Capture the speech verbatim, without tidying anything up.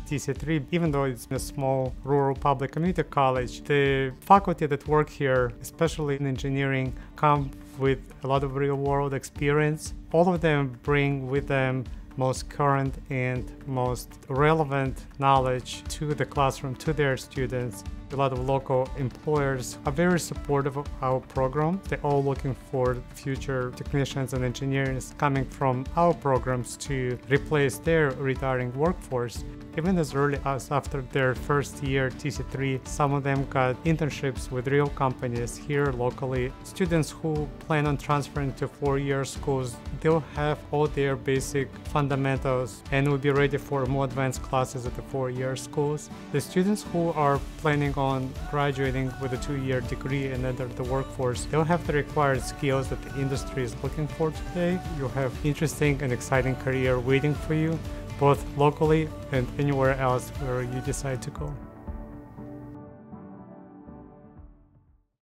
T C three, even though it's a small rural public community college, the faculty that work here, especially in engineering, come with a lot of real-world experience. All of them bring with them most current and most relevant knowledge to the classroom, to their students. A lot of local employers are very supportive of our program. They're all looking for future technicians and engineers coming from our programs to replace their retiring workforce. Even as early as after their first year T C three, some of them got internships with real companies here locally. Students who plan on transferring to four-year schools, they'll have all their basic fundamentals and will be ready for more advanced classes at the four-year schools. The students who are planning on graduating with a two-year degree and enter the workforce, they'll have the required skills that the industry is looking for today. You'll have interesting and exciting career waiting for you, both locally and anywhere else where you decide to go.